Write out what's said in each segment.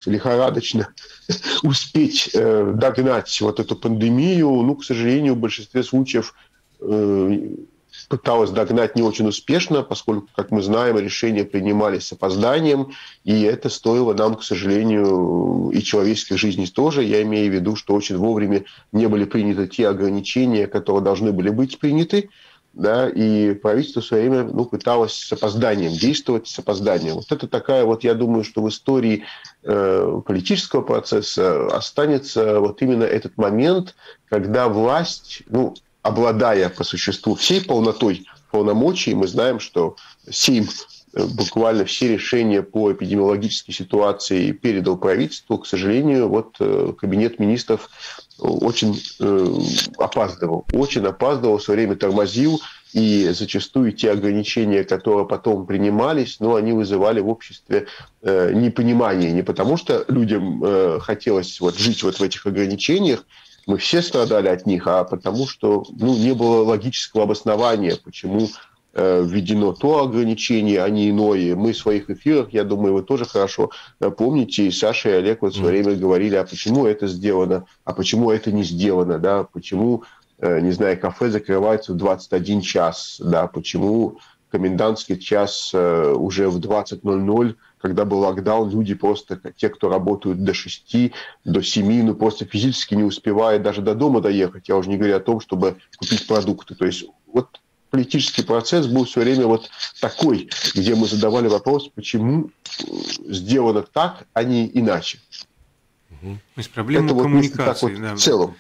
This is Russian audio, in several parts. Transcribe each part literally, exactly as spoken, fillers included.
лихорадочно успеть э, догнать вот эту пандемию, ну, к сожалению, в большинстве случаев э, пыталась догнать не очень успешно, поскольку, как мы знаем, решения принимались с опозданием, и это стоило нам, к сожалению, и человеческих жизней тоже. Я имею в виду, что очень вовремя не были приняты те ограничения, которые должны были быть приняты, да, и правительство в свое время, ну, пыталось с опозданием действовать, с опозданием. Вот это такая вот, я думаю, что в истории э, политического процесса останется вот именно этот момент, когда власть, ну, обладая по существу всей полнотой полномочий, мы знаем, что Сейм буквально все решения по эпидемиологической ситуации передал правительству. К сожалению, вот кабинет министров очень э, опаздывал, очень опаздывал, все время тормозил, и зачастую те ограничения, которые потом принимались, ну, они вызывали в обществе э, непонимание. Не потому, что людям э, хотелось вот жить вот в этих ограничениях, мы все страдали от них, а потому что, ну, не было логического обоснования, почему э, введено то ограничение, а не иное. Мы в своих эфирах, я думаю, вы тоже хорошо помните, и Саша и Олег вот в свое время говорили, а почему это сделано, а почему это не сделано, да, почему, э, не знаю, кафе закрывается в двадцать один час, да, почему комендантский час э, уже в двадцать ноль ноль, когда был локдаун, люди просто, те, кто работают до шести, до семи, ну просто физически не успевают даже до дома доехать. Я уже не говорю о том, чтобы купить продукты. То есть вот политический процесс был все время вот такой, где мы задавали вопрос, почему сделано так, а не иначе. Угу. То есть проблема это коммуникации, вот, вот, да. В целом.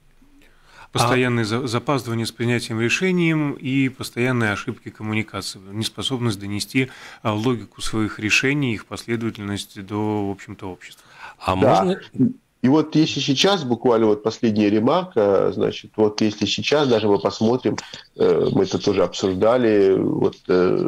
Постоянное а... запаздывание с принятием решением и постоянные ошибки коммуникации, неспособность донести логику своих решений, их последовательность до, в общем-то, общества. А да. можно... И вот если сейчас, буквально вот последняя ремарка, значит, вот если сейчас даже мы посмотрим, мы это тоже обсуждали, вот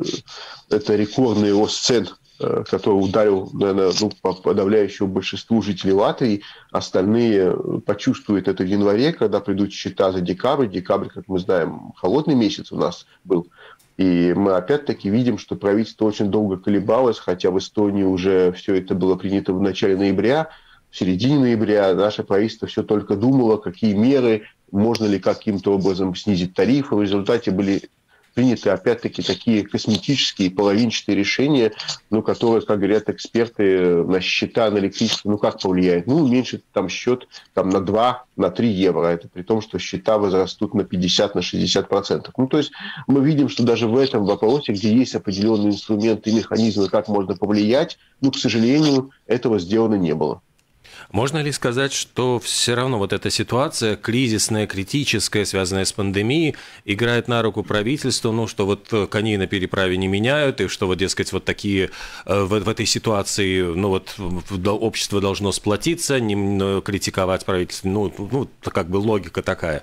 это рекордный рост цен, который ударил, наверное, ну, по подавляющему большинству жителей Латвии. Остальные почувствуют это в январе, когда придут счета за декабрь. Декабрь, как мы знаем, холодный месяц у нас был. И мы опять-таки видим, что правительство очень долго колебалось, хотя в Эстонии уже все это было принято в начале ноября. В середине ноября наше правительство все только думало, какие меры, можно ли каким-то образом снизить тарифы. В результате были приняты, опять-таки, такие косметические, половинчатые решения, ну, которые, как говорят эксперты, на счета, на электричество, ну, как повлияет? Ну, уменьшит там счет там, на два, на три евро. Это при том, что счета возрастут на пятьдесят, на шестьдесят процентов. Ну, то есть мы видим, что даже в этом вопросе, где есть определенные инструменты и механизмы, как можно повлиять, ну, к сожалению, этого сделано не было. Можно ли сказать, что все равно вот эта ситуация кризисная, критическая, связанная с пандемией, играет на руку правительству, ну, что вот коней на переправе не меняют, и что вот, дескать, вот такие в, в этой ситуации, ну, вот общество должно сплотиться, не критиковать правительство, ну, ну, как бы логика такая.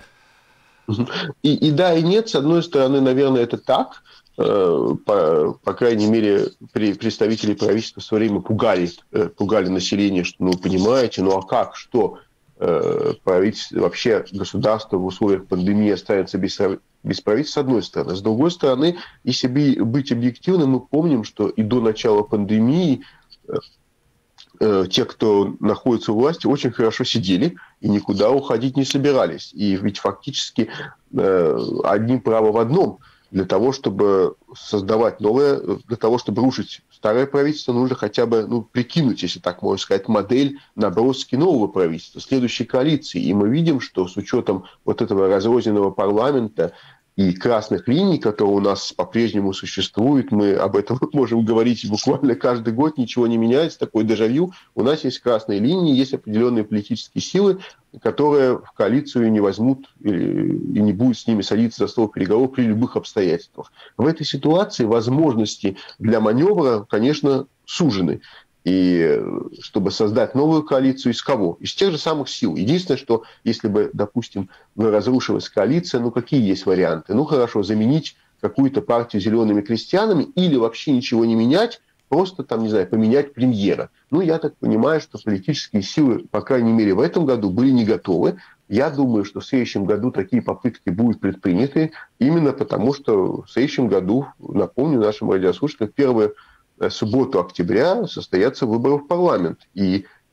И, и да, и нет. С одной стороны, наверное, это так. По, по крайней мере, представители правительства в свое время пугали, пугали население, что, ну, понимаете, ну, а как, что правительство, вообще государство в условиях пандемии останется без, без правительства, с одной стороны. С другой стороны, если быть объективным, мы помним, что и до начала пандемии те, кто находится у власти, очень хорошо сидели и никуда уходить не собирались. И ведь фактически одни правы в одном. Для того, чтобы создавать новое, для того, чтобы рушить старое правительство, нужно хотя бы, ну, прикинуть, если так можно сказать, модель наброски нового правительства, следующей коалиции. И мы видим, что с учетом вот этого разрозненного парламента и красных линий, которые у нас по-прежнему существуют, мы об этом можем говорить буквально каждый год, ничего не меняется, такой дежавю. У нас есть красные линии, есть определенные политические силы, которые в коалицию не возьмут и не будут с ними садиться за стол переговоров при любых обстоятельствах. В этой ситуации возможности для маневра, конечно, сужены. И чтобы создать новую коалицию, из кого? Из тех же самых сил. Единственное, что если бы, допустим, разрушилась коалиция, ну какие есть варианты? Ну хорошо, заменить какую-то партию зелеными крестьянами или вообще ничего не менять, просто там, не знаю, поменять премьера. Ну, я так понимаю, что политические силы, по крайней мере, в этом году были не готовы. Я думаю, что в следующем году такие попытки будут предприняты, именно потому, что в следующем году, напомню нашим радиослушателям, первую субботу октября состоятся выборы в парламент. И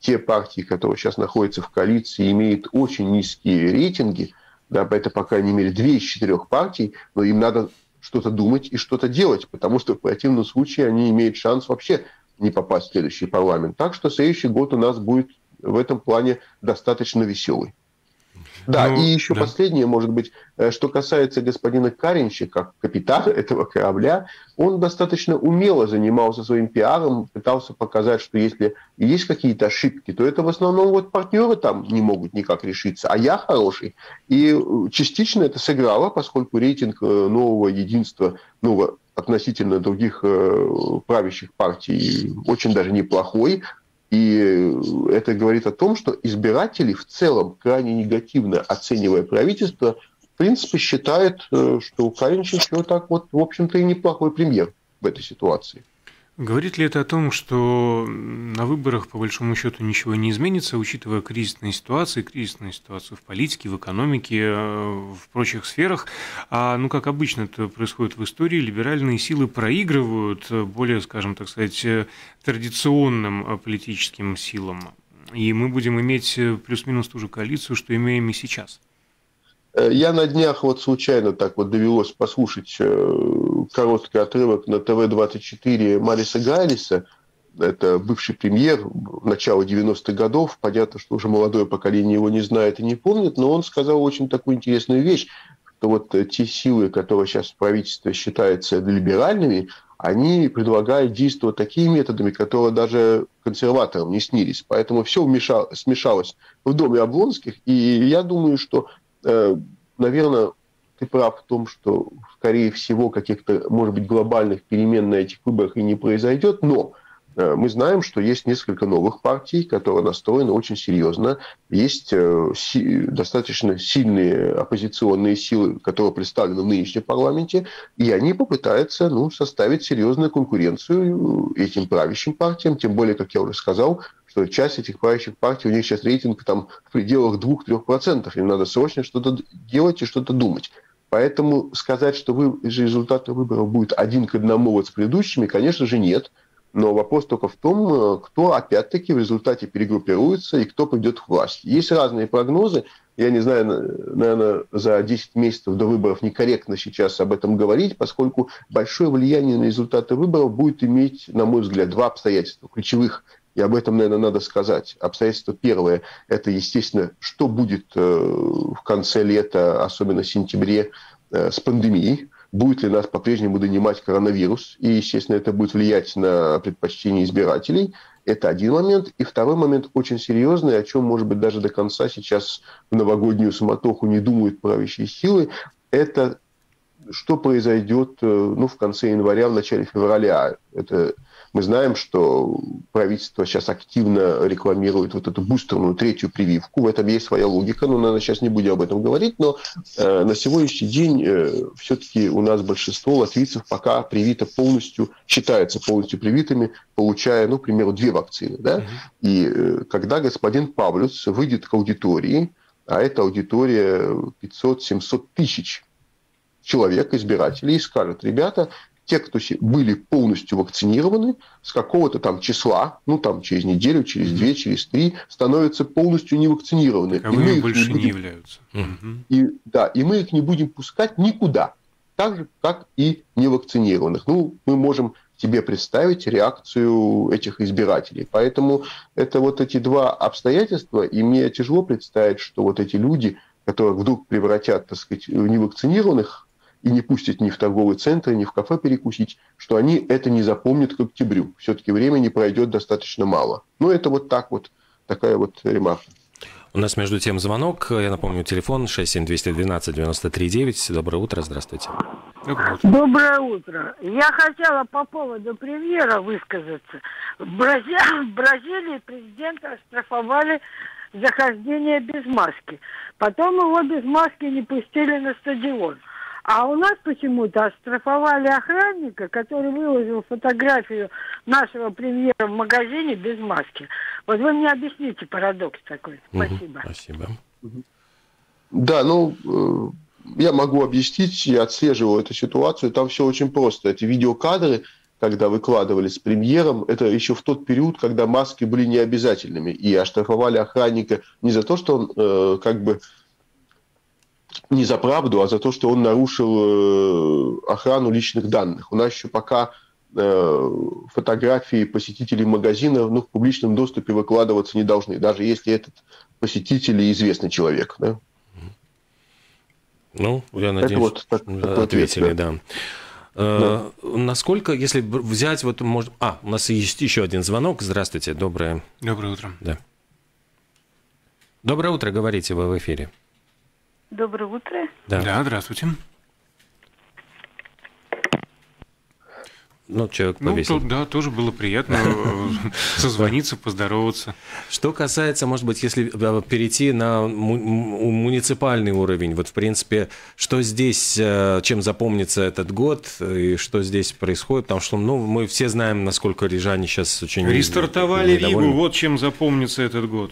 те партии, которые сейчас находятся в коалиции, имеют очень низкие рейтинги, да, это, по крайней мере, две из четырех партий, но им надо что-то думать и что-то делать, потому что в противном случае они имеют шанс вообще не попасть в следующий парламент. Так что следующий год у нас будет в этом плане достаточно веселый. Да, ну, и еще да. последнее, может быть, что касается господина Каринча, как капитана этого корабля, он достаточно умело занимался своим пиаром, пытался показать, что если есть какие-то ошибки, то это в основном вот партнеры там не могут никак решиться, а я хороший. И частично это сыграло, поскольку рейтинг нового единства, нового относительно других правящих партий очень даже неплохой. И это говорит о том, что избиратели в целом, крайне негативно оценивая правительство, в принципе, считают, что у Каринча так вот, в общем-то, и неплохой премьер в этой ситуации. Говорит ли это о том, что на выборах, по большому счету, ничего не изменится, учитывая кризисные ситуации, кризисную ситуацию в политике, в экономике, в прочих сферах? А, ну, как обычно это происходит в истории, либеральные силы проигрывают более, скажем так сказать, традиционным политическим силам. И мы будем иметь плюс-минус ту же коалицию, что имеем и сейчас. Я на днях вот случайно так вот довелось послушать короткий отрывок на тэ вэ двадцать четыре Мариса Гайлиса. Это бывший премьер начала девяностых годов. Понятно, что уже молодое поколение его не знает и не помнит, но он сказал очень такую интересную вещь, что вот те силы, которые сейчас в правительстве считаются либеральными, они предлагают действовать такими методами, которые даже консерваторам не снились. Поэтому все смешалось в доме Облонских. И я думаю, что наверное, ты прав в том, что, скорее всего, каких-то, может быть, глобальных перемен на этих выборах и не произойдет, но мы знаем, что есть несколько новых партий, которые настроены очень серьезно. Есть достаточно сильные оппозиционные силы, которые представлены в нынешнем парламенте, и они попытаются ну, составить серьезную конкуренцию этим правящим партиям, тем более, как я уже сказал, что часть этих правящих партий, у них сейчас рейтинг там в пределах двух-трёх процентов. Им надо срочно что-то делать и что-то думать. Поэтому сказать, что вы, результаты выборов будут один к одному вот с предыдущими, конечно же, нет. Но вопрос только в том, кто опять-таки в результате перегруппируется и кто придет к власти. Есть разные прогнозы. Я не знаю, наверное, за десять месяцев до выборов некорректно сейчас об этом говорить, поскольку большое влияние на результаты выборов будет иметь, на мой взгляд, два обстоятельства ключевых. И об этом, наверное, надо сказать. Обстоятельство первое – это, естественно, что будет в конце лета, особенно в сентябре, с пандемией. Будет ли нас по-прежнему донимать коронавирус. И, естественно, это будет влиять на предпочтения избирателей. Это один момент. И второй момент очень серьезный, о чем, может быть, даже до конца сейчас в новогоднюю суматоху не думают правящие силы. Это что произойдет ну, в конце января, в начале февраля. Это... Мы знаем, что правительство сейчас активно рекламирует вот эту бустерную третью прививку. В этом есть своя логика, но, наверное, сейчас не будем об этом говорить. Но э, на сегодняшний день э, все-таки у нас большинство латвийцев пока привито полностью, считаются полностью привитыми, получая, ну, к примеру, две вакцины. Да? Mm-hmm. И э, когда господин Павлюс выйдет к аудитории, а эта аудитория пятьсот-семьсот тысяч человек, избирателей, и скажет: ребята, те, кто были полностью вакцинированы, с какого-то там числа, ну там через неделю, через две, через три, становятся полностью невакцинированы. А мы больше не, будем... не являются. И, да, и мы их не будем пускать никуда, так же, как и невакцинированных. Ну, мы можем себе представить реакцию этих избирателей. Поэтому это вот эти два обстоятельства, и мне тяжело представить, что вот эти люди, которые вдруг превратят, так сказать, в невакцинированных, и не пустят ни в торговый центр, ни в кафе перекусить, что они это не запомнят к октябрю. Все-таки времени пройдет достаточно мало. Ну, это вот так вот, такая вот ремарка. У нас между тем звонок. Я напомню, телефон шесть семь два один два девять три девять. Доброе утро, здравствуйте. Доброе утро. Доброе утро. Я хотела по поводу премьера высказаться. В, Брази... в Бразилии президента оштрафовали за хождение без маски. Потом его без маски не пустили на стадион. А у нас почему-то оштрафовали охранника, который выложил фотографию нашего премьера в магазине без маски. Вот вы мне объясните парадокс такой. Спасибо. Угу, спасибо. Да, ну, я могу объяснить, я отслеживал эту ситуацию. Там все очень просто. Эти видеокадры, когда выкладывались с премьером, это еще в тот период, когда маски были необязательными, и оштрафовали охранника не за то, что он э, как бы не за правду, а за то, что он нарушил э, охрану личных данных. У нас еще пока э, фотографии посетителей магазина ну, в публичном доступе выкладываться не должны, даже если этот посетитель и известный человек. Да? Ну, я надеюсь, вот, так, ответили, ответ, да. да. Да. Насколько, если взять, вот, может... А, у нас есть еще один звонок. Здравствуйте, доброе... Доброе утро. Да. Доброе утро, говорите, вы в эфире. Доброе утро. Да, да, здравствуйте. Ну, человек ну повесил. То, да, тоже было приятно созвониться, поздороваться. Что касается, может быть, если перейти на муниципальный уровень, вот, в принципе, что здесь, чем запомнится этот год, и что здесь происходит, потому что, ну, мы все знаем, насколько рижане сейчас очень Рестартовали Ригу, вот чем запомнится этот год.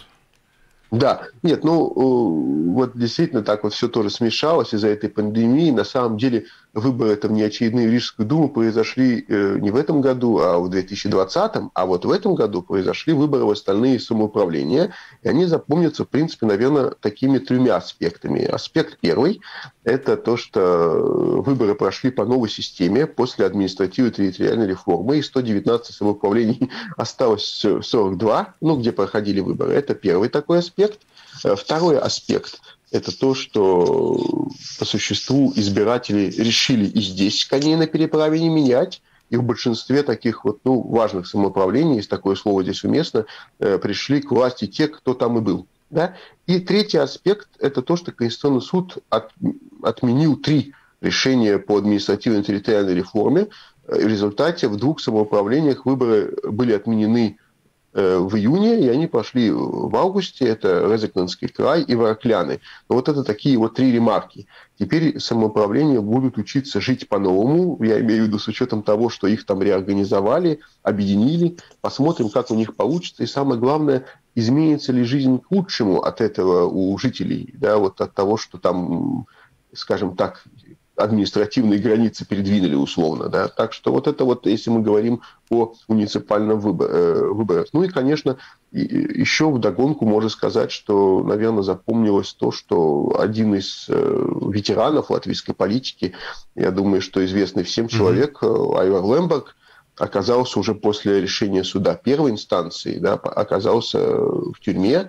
Да, нет, ну, вот действительно так вот все тоже смешалось из-за этой пандемии. На самом деле выборы это не очередные в Рижскую думу произошли не в этом году, а в две тысячи двадцатом. А вот в этом году произошли выборы в остальные самоуправления. И они запомнятся, в принципе, наверное, такими тремя аспектами. Аспект первый – это то, что выборы прошли по новой системе после административно-территориальной реформы. И сто девятнадцать самоуправлений осталось сорок два, ну, где проходили выборы. Это первый такой аспект. Второй аспект – это то, что по существу избиратели решили и здесь коней на переправе не менять, и в большинстве таких вот, ну, важных самоуправлений, если такое слово здесь уместно, пришли к власти те, кто там и был. Да? И третий аспект – это то, что Конституционный суд от, отменил три решения по административно-территориальной реформе. В результате в двух самоуправлениях выборы были отменены в июне, и они пошли в августе, это Резекненский край и Ворокляны. Но вот это такие вот три ремарки. Теперь самоуправления будут учиться жить по-новому, я имею в виду с учетом того, что их там реорганизовали, объединили, посмотрим, как у них получится, и самое главное, изменится ли жизнь к лучшему от этого у жителей, да, вот от того, что там, скажем так, административные границы передвинули условно. Да? Так что вот это вот, если мы говорим о муниципальном выборе. Ну и, конечно, еще вдогонку можно сказать, что, наверное, запомнилось то, что один из ветеранов латвийской политики, я думаю, что известный всем человек, mm-hmm. Айвар Лемберг, оказался уже после решения суда первой инстанции, да, оказался в тюрьме.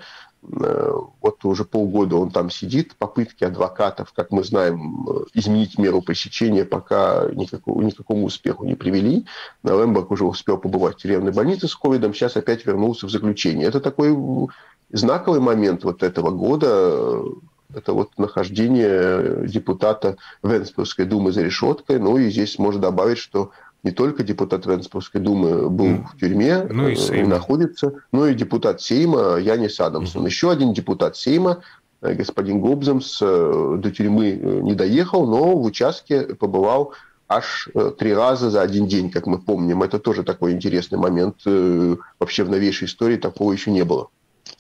Вот уже полгода он там сидит. Попытки адвокатов, как мы знаем, изменить меру пресечения пока никакого, никакому успеху не привели. Лемберг уже успел побывать в тюремной больнице с ковидом, сейчас опять вернулся в заключение. Это такой знаковый момент вот этого года. Это вот нахождение депутата Венспилской думы за решеткой. Ну и здесь можно добавить, что не только депутат Венспилской думы был mm. в тюрьме, ну и э, находится, но и депутат Сейма Янис Адамсон. Mm. Еще один депутат Сейма, э, господин Гобземс, э, до тюрьмы не доехал, но в участке побывал аж э, три раза за один день, как мы помним. Это тоже такой интересный момент. Э, вообще в новейшей истории такого еще не было.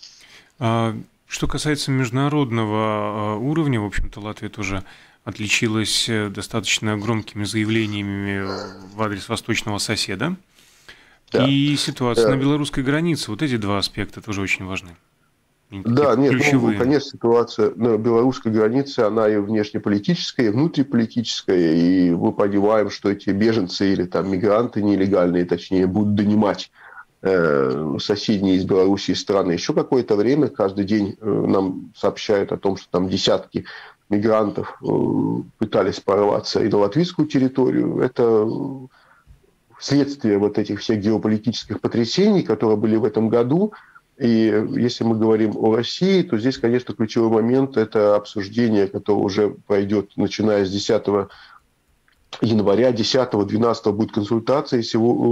А, что касается международного уровня, в общем-то, Латвия тоже отличилась достаточно громкими заявлениями в адрес восточного соседа. Да. И ситуация да. на белорусской границе. Вот эти два аспекта тоже очень важны. Да, нет, ну, конечно, ситуация на белорусской границе, она и внешнеполитическая, и внутриполитическая, и мы понимаем, что эти беженцы или там мигранты нелегальные, точнее, будут донимать э, соседние из Белоруссии страны еще какое-то время. Каждый день э, нам сообщают о том, что там десятки мигрантов пытались прорваться и на латвийскую территорию. Это следствие вот этих всех геополитических потрясений, которые были в этом году. И если мы говорим о России, то здесь, конечно, ключевой момент – это обсуждение, которое уже пройдет, начиная с десятого января, десятого-двенадцатого будет консультация.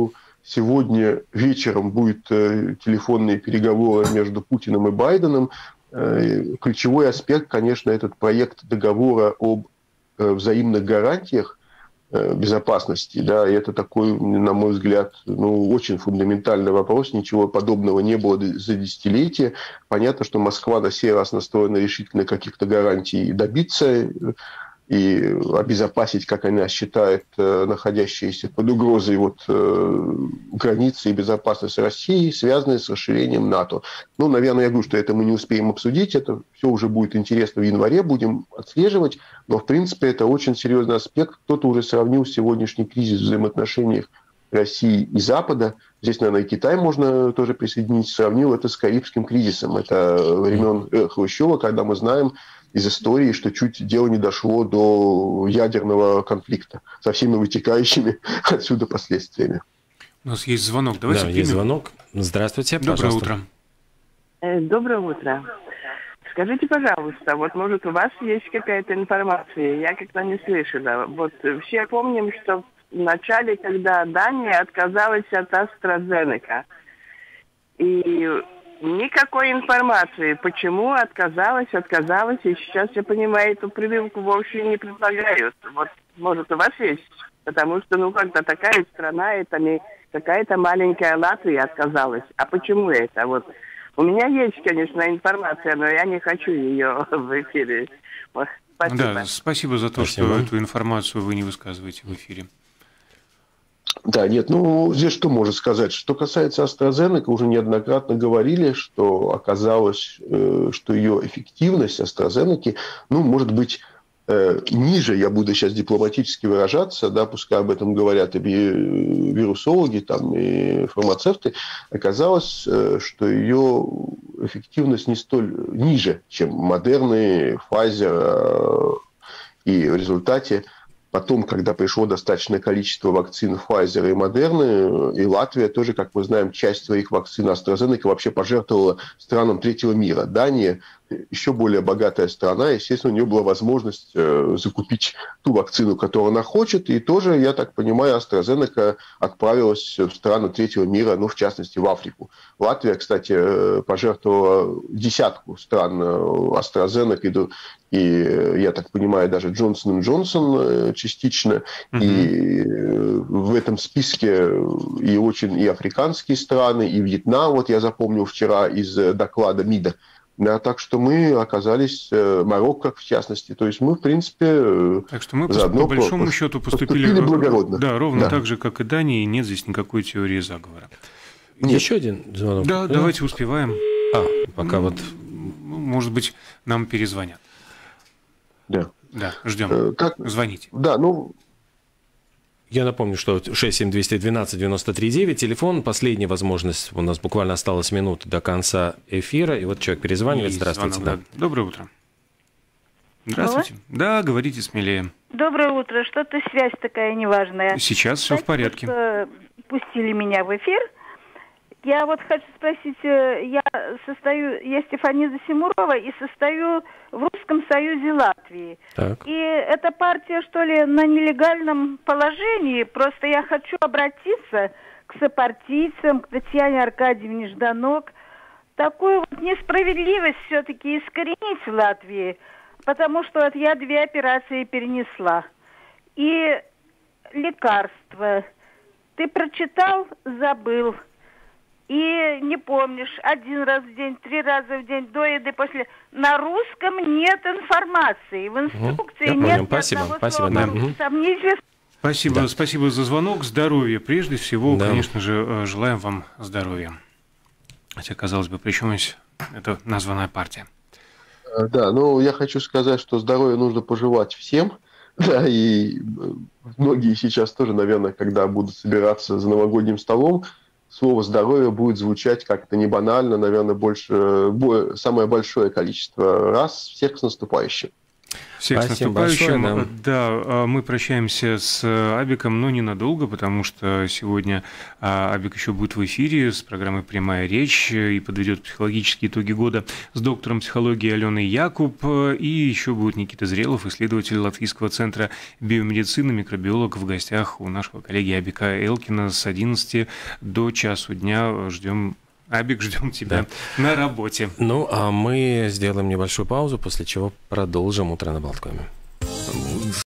Сегодня вечером будут телефонные переговоры между Путиным и Байденом. Ключевой аспект, конечно, этот проект договора об взаимных гарантиях безопасности. Да, и это такой, на мой взгляд, ну, очень фундаментальный вопрос. Ничего подобного не было за десятилетия. Понятно, что Москва на сей раз настроена решительно каких-то гарантий добиться. и обезопасить, как она считает, находящиеся под угрозой вот, границы и безопасность России, связанные с расширением НАТО. Ну, наверное, я говорю, что это мы не успеем обсудить, это все уже будет интересно в январе, будем отслеживать, но, в принципе, это очень серьезный аспект. Кто-то уже сравнил сегодняшний кризис в взаимоотношениях России и Запада. Здесь, наверное, и Китай можно тоже присоединить. Сравнил это с Карибским кризисом. Это времен Хрущева, когда мы знаем из истории, что чуть дело не дошло до ядерного конфликта со всеми вытекающими отсюда последствиями. У нас есть звонок. Давайте да, примем. Есть звонок. Здравствуйте, Доброе пожалуйста. утро. Доброе утро. Скажите, пожалуйста, вот может у вас есть какая-то информация? Я как-то не слышала. Вот все помним, что в начале, когда Дания отказалась от AstraZeneca, и никакой информации, почему отказалась, отказалась, и сейчас, я понимаю, эту прививку вовсе не предлагают. Вот, может, у вас есть? Потому что, ну, как-то такая страна, это не какая-то маленькая Латвия отказалась. А почему это? Вот. У меня есть, конечно, информация, но я не хочу ее в эфире. Вот, спасибо. Да, спасибо за то, спасибо. Что эту информацию вы не высказываете в эфире. Да, нет, ну, здесь что можно сказать? Что касается AstraZeneca, уже неоднократно говорили, что оказалось, что ее эффективность AstraZeneca, ну, может быть, ниже, я буду сейчас дипломатически выражаться, да, пускай об этом говорят и вирусологи, там, и фармацевты, оказалось, что ее эффективность не столь ниже, чем Moderna, Pfizer, и в результате потом, когда пришло достаточное количество вакцин Pfizer и Moderna, и Латвия тоже, как мы знаем, часть своих вакцин AstraZeneca вообще пожертвовала странам третьего мира. Дания, еще более богатая страна, естественно, у нее была возможность э, закупить ту вакцину, которую она хочет, и тоже, я так понимаю, AstraZeneca отправилась в страны третьего мира, ну, в частности, в Африку. Латвия, кстати, пожертвовала десятку стран AstraZeneca, и, и, я так понимаю, даже Джонсон энд Джонсон частично, mm-hmm. и в этом списке и очень и африканские страны, и Вьетнам, вот я запомнил вчера из доклада МИДа. Да, так что мы оказались, Марокко в частности, то есть мы, в принципе, так что мы заодно по большому по, счету поступили, поступили благородно. Да, ровно да. так же, как и Дания, и нет здесь никакой теории заговора. Нет. Еще один звонок? Да, да, давайте успеваем. А, пока ну, вот... Может быть, нам перезвонят. Да. Да, ждем. Как... Звоните. Да, ну... Я напомню, что шесть семь двести двенадцать девяносто три девять, телефон, последняя возможность, у нас буквально осталось минута до конца эфира, и вот человек перезванивает. Здравствуйте. Звонок, да. Доброе утро. Здравствуйте. Алло? Да, говорите смелее. Доброе утро. Что-то связь такая неважная. Сейчас все в порядке. Что пустили меня в эфир. Я вот хочу спросить, я состою, я Стефания Засимурова и состою в Русском Союзе Латвии. Так. И эта партия, что ли, на нелегальном положении. Просто я хочу обратиться к сопартийцам, к Татьяне Аркадьевне Жданок. Такую вот несправедливость все-таки искоренить в Латвии, потому что вот я две операции перенесла. И лекарства. Ты прочитал, забыл. И не помнишь, один раз в день, три раза в день, до еды, после. На русском нет информации. В инструкции Я нет понял. Спасибо. ни Спасибо. слова. Да. Сомнительно. Спасибо, да. спасибо за звонок. Здоровья прежде всего. Да. Конечно же, желаем вам здоровья. Хотя, казалось бы, при чем здесь это названная партия? Да, ну я хочу сказать, что здоровье нужно пожелать всем. Да, и многие сейчас тоже, наверное, когда будут собираться за новогодним столом, слово «здоровье» будет звучать как-то не банально, наверное, больше, самое большое количество раз. Всех с наступающим. Всех с наступающим. Большое, да. да, мы прощаемся с Абиком, но ненадолго, потому что сегодня Абик еще будет в эфире с программой «Прямая речь» и подведет психологические итоги года с доктором психологии Аленой Якуб. И еще будет Никита Зрелов, исследователь Латвийского центра биомедицины, микробиолог в гостях у нашего коллеги Абика Элкина с одиннадцати до часу дня. Ждем. Абик, ждем тебя да. на работе. Ну, а мы сделаем небольшую паузу, после чего продолжим «Утро на Болткоме».